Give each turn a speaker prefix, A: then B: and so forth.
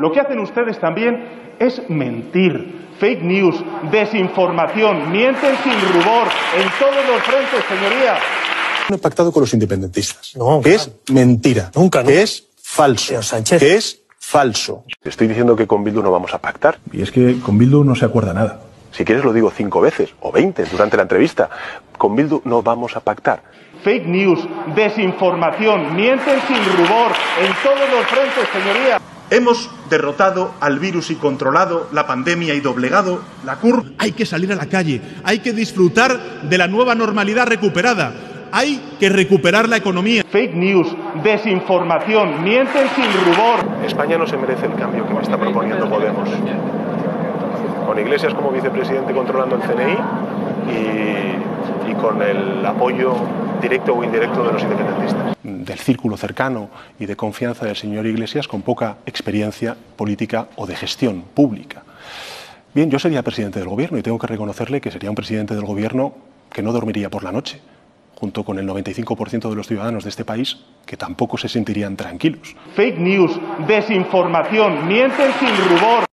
A: Lo que hacen ustedes también es mentir. Fake news, desinformación, mienten sin rubor en todos los frentes, señoría.
B: No he pactado con los independentistas.
C: No,
B: que es mentira.
C: Nunca.
B: Que es falso.
C: Sánchez.
B: Que es falso.
D: Estoy diciendo que con Bildu no vamos a pactar.
E: Y es que con Bildu no se acuerda nada.
D: Si quieres lo digo 5 veces o 20 durante la entrevista. Con Bildu no vamos a pactar.
A: Fake news, desinformación, mienten sin rubor en todos los frentes, señoría.
F: Hemos derrotado al virus y controlado la pandemia y doblegado la curva. Hay que salir a la calle, hay que disfrutar de la nueva normalidad recuperada, hay que recuperar la economía.
A: Fake news, desinformación, mienten sin rubor.
D: España no se merece el cambio que me está proponiendo Podemos. Con Iglesias como vicepresidente controlando el CNI y con el apoyo directo o indirecto de los independentistas.
G: Del círculo cercano y de confianza del señor Iglesias con poca experiencia política o de gestión pública. Bien, yo sería presidente del gobierno y tengo que reconocerle que sería un presidente del gobierno que no dormiría por la noche, junto con el 95% de los ciudadanos de este país que tampoco se sentirían tranquilos.
A: Fake news, desinformación, mienten sin rubor.